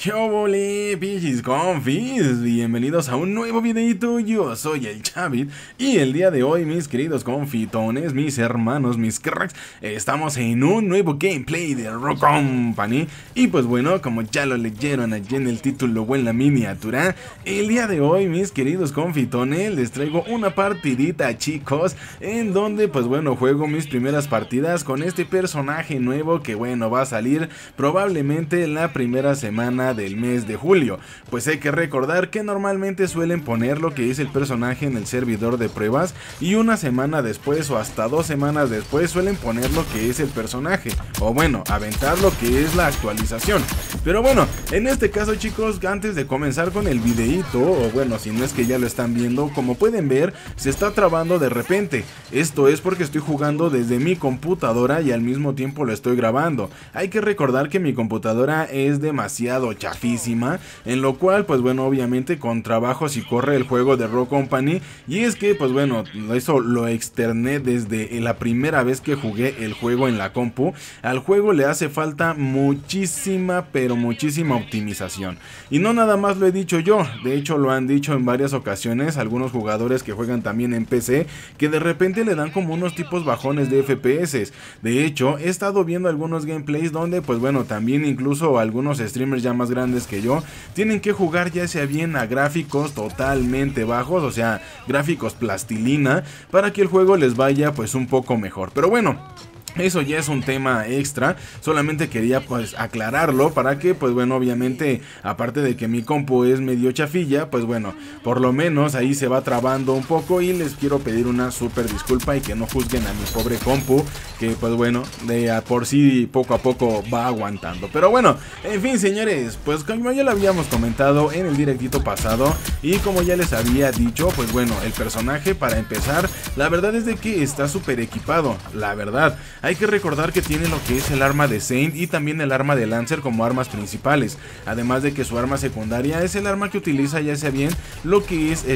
¿Qué óvole, pichis confis? Bienvenidos a un nuevo videito. Yo soy el Chavit y el día de hoy, mis queridos confitones, mis hermanos, mis cracks, estamos en un nuevo gameplay de Rock Company. Y pues bueno, como ya lo leyeron allí en el título o en la miniatura, el día de hoy, mis queridos confitones, les traigo una partidita, chicos, en donde pues bueno, juego mis primeras partidas con este personaje nuevo que bueno, va a salir probablemente la primera semana del mes de julio. Pues hay que recordar que normalmente suelen poner lo que es el personaje en el servidor de pruebas y una semana después o hasta 2 semanas después suelen poner lo que es el personaje, o bueno, aventar lo que es la actualización. Pero bueno, en este caso, chicos, antes de comenzar con el videito, o bueno, si no es que ya lo están viendo, como pueden ver, se está trabando de repente. Esto es porque estoy jugando desde mi computadora y al mismo tiempo lo estoy grabando. Hay que recordar que mi computadora es demasiado chafísima, en lo cual pues bueno, obviamente con trabajo si corre el juego de Rock Company, y es que pues bueno, eso lo externé desde la primera vez que jugué el juego en la compu. Al juego le hace falta muchísima, pero muchísima optimización, y no nada más lo he dicho yo, de hecho lo han dicho en varias ocasiones algunos jugadores que juegan también en PC, que de repente le dan como unos tipos bajones de FPS. De hecho, he estado viendo algunos gameplays donde pues bueno, también incluso algunos streamers ya más grandes que yo tienen que jugar ya sea bien a gráficos totalmente bajos, o sea, gráficos plastilina, para que el juego les vaya pues un poco mejor. Pero bueno, eso ya es un tema extra, solamente quería pues aclararlo para que pues bueno, obviamente aparte de que mi compu es medio chafilla, pues bueno, por lo menos ahí se va trabando un poco y les quiero pedir una súper disculpa y que no juzguen a mi pobre compu, que pues bueno, de por sí poco a poco va aguantando. Pero bueno, en fin, señores, pues como ya lo habíamos comentado en el directito pasado y como ya les había dicho, pues bueno, el personaje para empezar, la verdad es de que está súper equipado, la verdad. Hay que recordar que tiene lo que es el arma de Saint y también el arma de Lancer como armas principales, además de que su arma secundaria es el arma que utiliza ya sea bien lo que es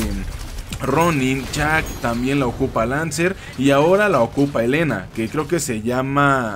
Ronin, Chuck, también la ocupa Lancer y ahora la ocupa Elena, que creo que se llama...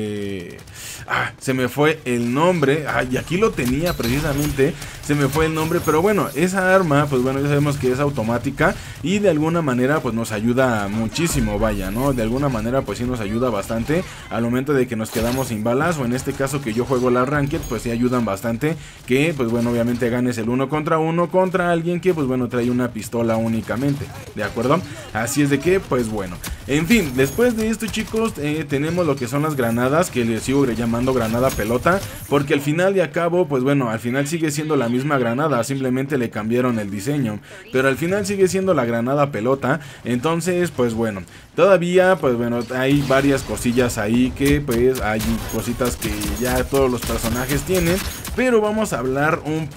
se me fue el nombre, y aquí lo tenía precisamente, se me fue el nombre, pero bueno, esa arma, pues bueno, ya sabemos que es automática y de alguna manera pues nos ayuda muchísimo, vaya, ¿no? De alguna manera pues sí nos ayuda bastante al momento de que nos quedamos sin balas, o en este caso que yo juego la Ranked, pues sí ayudan bastante, que pues bueno, obviamente ganes el 1 contra 1 contra alguien que pues bueno, trae una pistola únicamente, ¿de acuerdo? Así es de que, pues bueno, en fin, después de esto, chicos, tenemos lo que son las granadas, que les sigo llamando granada pelota, porque al final de cabo, pues bueno, al final sigue siendo la misma granada, simplemente le cambiaron el diseño, pero al final sigue siendo la granada pelota. Entonces pues bueno, todavía pues bueno, hay varias cosillas ahí que pues hay cositas que ya todos los personajes tienen, pero vamos a hablar un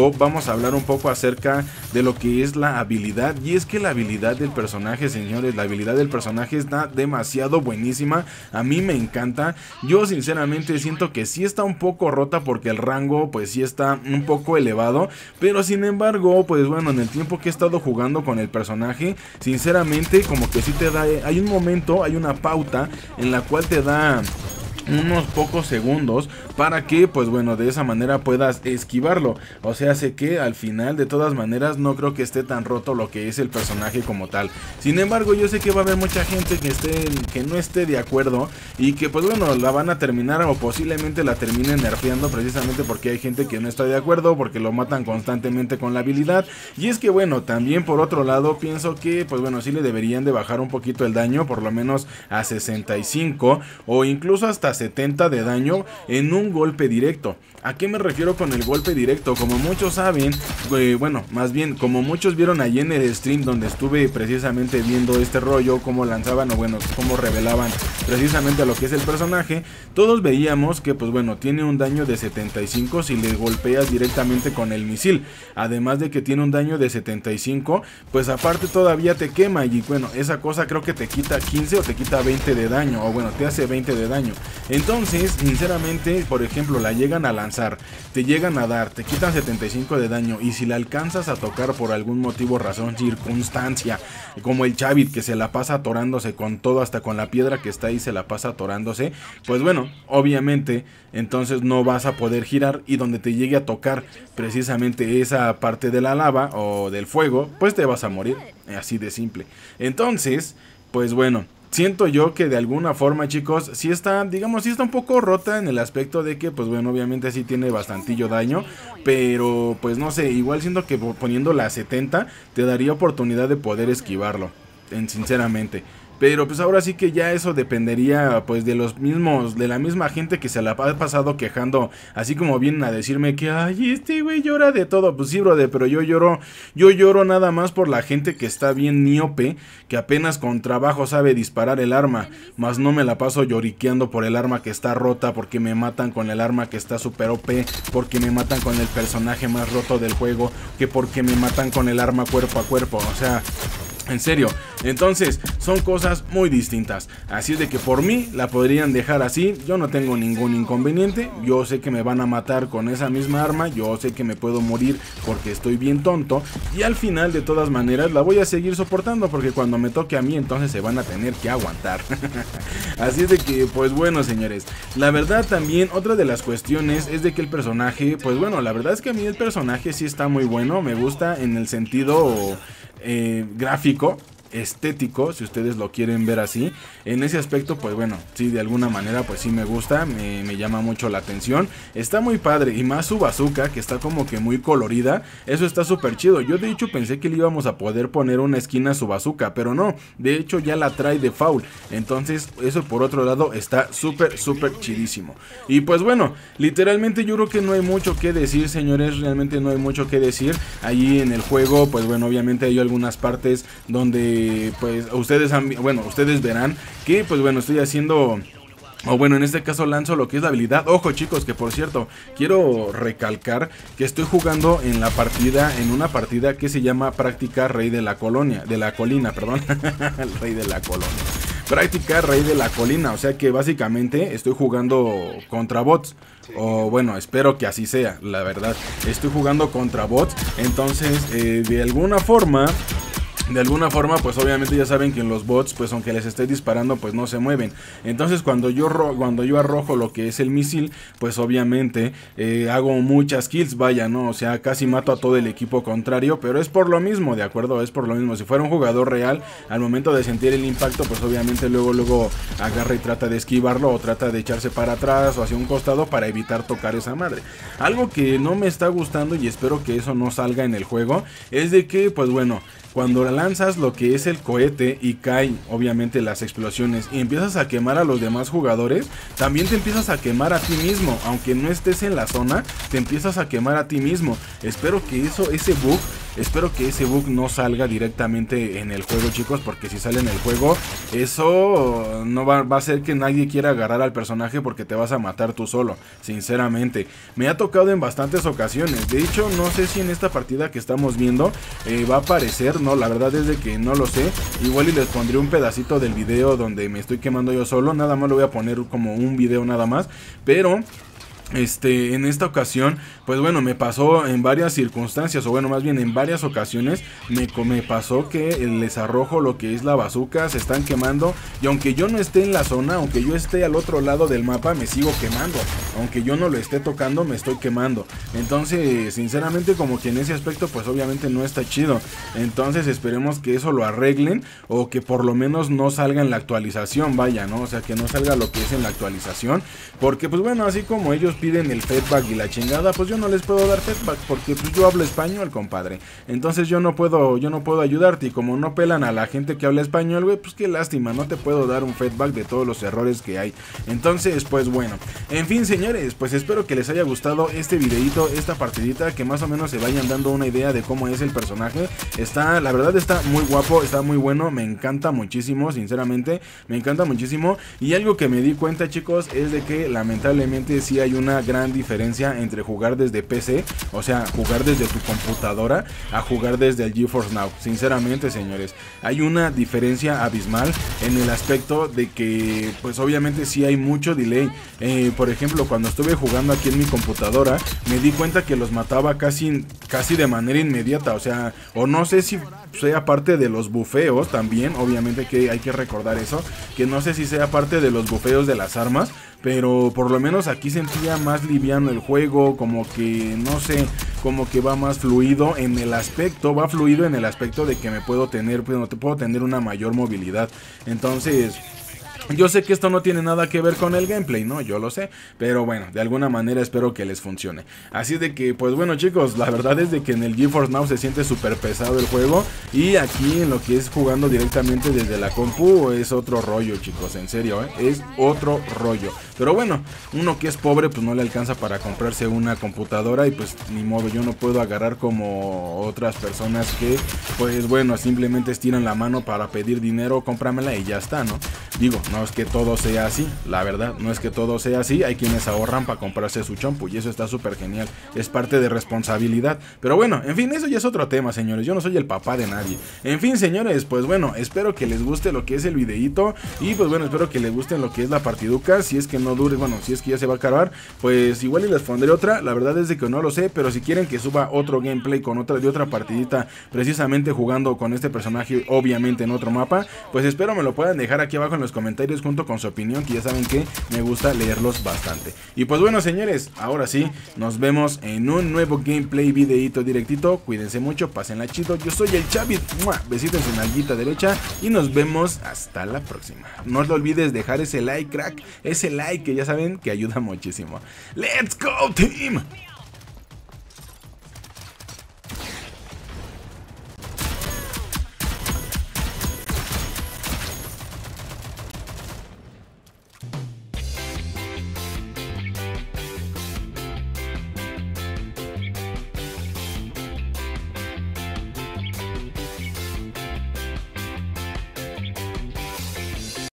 poco acerca de lo que es la habilidad. Y es que la habilidad del personaje, señores, la habilidad del personaje está demasiado buenísima, a mí me encanta. Yo sinceramente siento que sí está un poco rota porque el rango pues sí está un poco elevado, pero sin embargo pues bueno, en el tiempo que he estado jugando con el personaje, sinceramente como que sí te da, hay un momento, hay una pauta en la cual te da unos pocos segundos para que pues bueno, de esa manera puedas esquivarlo. O sea, sé que al final de todas maneras no creo que esté tan roto lo que es el personaje como tal. Sin embargo, yo sé que va a haber mucha gente que no esté de acuerdo y que pues bueno, la van a terminar o posiblemente la terminen nerfeando, precisamente porque hay gente que no está de acuerdo, porque lo matan constantemente con la habilidad. Y es que bueno, también por otro lado pienso que pues bueno, sí le deberían de bajar un poquito el daño, por lo menos a 65 o incluso hasta 70 de daño en un golpe directo. ¿A qué me refiero con el golpe directo? Como muchos saben, bueno, más bien como muchos vieron allí en el stream donde estuve precisamente viendo este rollo, cómo lanzaban o bueno, cómo revelaban precisamente lo que es el personaje, todos veíamos que pues bueno, tiene un daño de 75 si le golpeas directamente con el misil, además de que tiene un daño de 75, pues aparte todavía te quema y bueno, esa cosa creo que te quita 15 o te quita 20 de daño, o bueno, te hace 20 de daño. Entonces, sinceramente, por ejemplo, la llegan a lanzar alcanzar, te llegan a dar, te quitan 75 de daño, y si la alcanzas a tocar por algún motivo, razón, circunstancia, como el Chavit que se la pasa atorándose con todo, hasta con la piedra que está ahí se la pasa atorándose, pues bueno, obviamente entonces no vas a poder girar, y donde te llegue a tocar precisamente esa parte de la lava o del fuego, pues te vas a morir, así de simple. Entonces, pues bueno, siento yo que de alguna forma, chicos, sí está, digamos, sí está un poco rota en el aspecto de que, pues bueno, obviamente sí tiene bastantillo daño, pero pues no sé, igual siento que poniéndola a 70 te daría oportunidad de poder esquivarlo, sinceramente. Pero pues ahora sí que ya eso dependería pues de los mismos, de la misma gente que se la ha pasado quejando, así como vienen a decirme que ay, este güey llora de todo. Pues sí, brother, pero yo lloro nada más por la gente que está bien miope, que apenas con trabajo sabe disparar el arma, más no me la paso lloriqueando por el arma que está rota, porque me matan con el arma que está super OP, porque me matan con el personaje más roto del juego, que porque me matan con el arma cuerpo a cuerpo, o sea... En serio, entonces son cosas muy distintas. Así es de que por mí la podrían dejar así. Yo no tengo ningún inconveniente. Yo sé que me van a matar con esa misma arma. Yo sé que me puedo morir porque estoy bien tonto. Y al final de todas maneras la voy a seguir soportando, porque cuando me toque a mí entonces se van a tener que aguantar. Así es de que pues bueno, señores, la verdad también otra de las cuestiones es de que el personaje, pues bueno, la verdad es que a mí el personaje sí está muy bueno. Me gusta en el sentido... gráfico, estético, si ustedes lo quieren ver así. En ese aspecto, pues bueno, sí, de alguna manera, pues sí me gusta, me llama mucho la atención. Está muy padre, y más su bazooka, que está como que muy colorida. Eso está súper chido. Yo de hecho pensé que le íbamos a poder poner una esquina a su bazooka, pero no, de hecho ya la trae de foul. Entonces eso por otro lado está súper chidísimo. Y pues bueno, literalmente yo creo que no hay mucho que decir, señores. Realmente no hay mucho que decir. Allí en el juego, pues bueno, obviamente hay algunas partes donde pues ustedes verán que pues bueno, estoy haciendo, o bueno, en este caso lanzo lo que es la habilidad. Ojo, chicos, que por cierto, quiero recalcar que estoy jugando en una partida que se llama Práctica Rey de la Colina, perdón. El Rey de la Colonia. Práctica Rey de la Colina, o sea que básicamente estoy jugando contra bots. O bueno, espero que así sea, la verdad. Estoy jugando contra bots. Entonces, de alguna forma, pues obviamente ya saben que en los bots, pues aunque les esté disparando, pues no se mueven. Entonces cuando yo arrojo lo que es el misil, pues obviamente hago muchas kills, vaya, ¿no? O sea, casi mato a todo el equipo contrario, pero es por lo mismo, ¿de acuerdo? Es por lo mismo. Si fuera un jugador real, al momento de sentir el impacto, pues obviamente luego agarra y trata de esquivarlo, o trata de echarse para atrás o hacia un costado para evitar tocar esa madre. Algo que no me está gustando, y espero que eso no salga en el juego, es de que, pues bueno, cuando lanzas lo que es el cohete y caen obviamente las explosiones y empiezas a quemar a los demás jugadores, también te empiezas a quemar a ti mismo. Aunque no estés en la zona, te empiezas a quemar a ti mismo. Espero que ese bug no salga directamente en el juego, chicos, porque si sale en el juego, eso no va a hacer que nadie quiera agarrar al personaje, porque te vas a matar tú solo, sinceramente. Me ha tocado en bastantes ocasiones. De hecho, no sé si en esta partida que estamos viendo va a aparecer, no, la verdad es de que no lo sé. Igual y les pondré un pedacito del video donde me estoy quemando yo solo. Nada más lo voy a poner como un video nada más, pero... en esta ocasión, pues bueno, me pasó en varias circunstancias, o bueno, más bien en varias ocasiones me pasó que les arrojo lo que es la bazooka, se están quemando, y aunque yo no esté en la zona, aunque yo esté al otro lado del mapa, me sigo quemando. Aunque yo no lo esté tocando, me estoy quemando. Entonces, sinceramente, como que en ese aspecto, pues obviamente no está chido. Entonces esperemos que eso lo arreglen, o que por lo menos no salga en la actualización, vaya, ¿no? O sea, que no salga lo que es en la actualización, porque pues bueno, así como ellos piden el feedback y la chingada, pues yo no les puedo dar feedback, porque pues yo hablo español, compadre. Entonces yo no puedo ayudarte, y como no pelan a la gente que habla español, güey, pues qué lástima, no te puedo dar un feedback de todos los errores que hay. Entonces, pues bueno, en fin, señores, pues espero que les haya gustado este videito, esta partidita, que más o menos se vayan dando una idea de cómo es el personaje. La verdad está muy guapo, está muy bueno, me encanta muchísimo, sinceramente, me encanta muchísimo. Y algo que me di cuenta, chicos, es de que lamentablemente sí hay una gran diferencia entre jugar desde PC, o sea, jugar desde tu computadora, a jugar desde el GeForce Now. Sinceramente, señores, hay una diferencia abismal en el aspecto de que, pues obviamente sí hay mucho delay. Por ejemplo, cuando estuve jugando aquí en mi computadora, me di cuenta que los mataba casi de manera inmediata, o sea, o no sé si sea parte de los bufeos también, obviamente que hay que recordar eso, que no sé si sea parte de los bufeos de las armas, pero por lo menos aquí sentía más liviano el juego, como que, no sé, como que va más fluido en el aspecto, de que puedo tener una mayor movilidad. Entonces, yo sé que esto no tiene nada que ver con el gameplay, ¿no? Yo lo sé, pero bueno, de alguna manera espero que les funcione. Así de que, pues bueno, chicos, la verdad es de que en el GeForce Now se siente súper pesado el juego, y aquí en lo que es jugando directamente desde la compu es otro rollo, chicos, en serio, es otro rollo. Pero bueno, uno que es pobre pues no le alcanza para comprarse una computadora, y pues ni modo, yo no puedo agarrar como otras personas que, pues bueno, simplemente estiran la mano para pedir dinero, cómpramela y ya está, ¿no? Digo, no es que todo sea así, la verdad, no es que todo sea así. Hay quienes ahorran para comprarse su chompu y eso está súper genial, es parte de responsabilidad. Pero bueno, en fin, eso ya es otro tema, señores, yo no soy el papá de nadie. En fin, señores, pues bueno, espero que les guste lo que es el videíto, y pues bueno, espero que les guste lo que es la partiduca. Si es que no dure, bueno, si es que ya se va a acabar, pues igual y les pondré otra. La verdad es de que no lo sé, pero si quieren que suba otro gameplay con otra partidita, precisamente jugando con este personaje, obviamente en otro mapa, pues espero me lo puedan dejar aquí abajo en los comentarios junto con su opinión, que ya saben que me gusta leerlos bastante. Y pues bueno, señores, ahora sí, nos vemos en un nuevo gameplay, videito directito. Cuídense mucho, pásenla chido. Yo soy el Chavit, besitos en su nalguita derecha, y nos vemos hasta la próxima. No lo olvides dejar ese like, crack, ese like que ya saben que ayuda muchísimo. ¡Let's go, team!